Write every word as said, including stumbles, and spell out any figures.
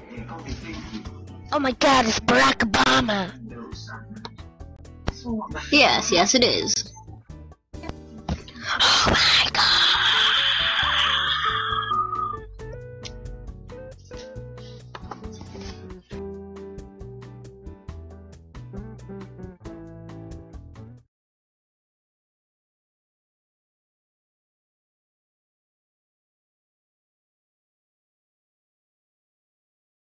Oh my god, it's Barrack Obama! Yes, yes it is.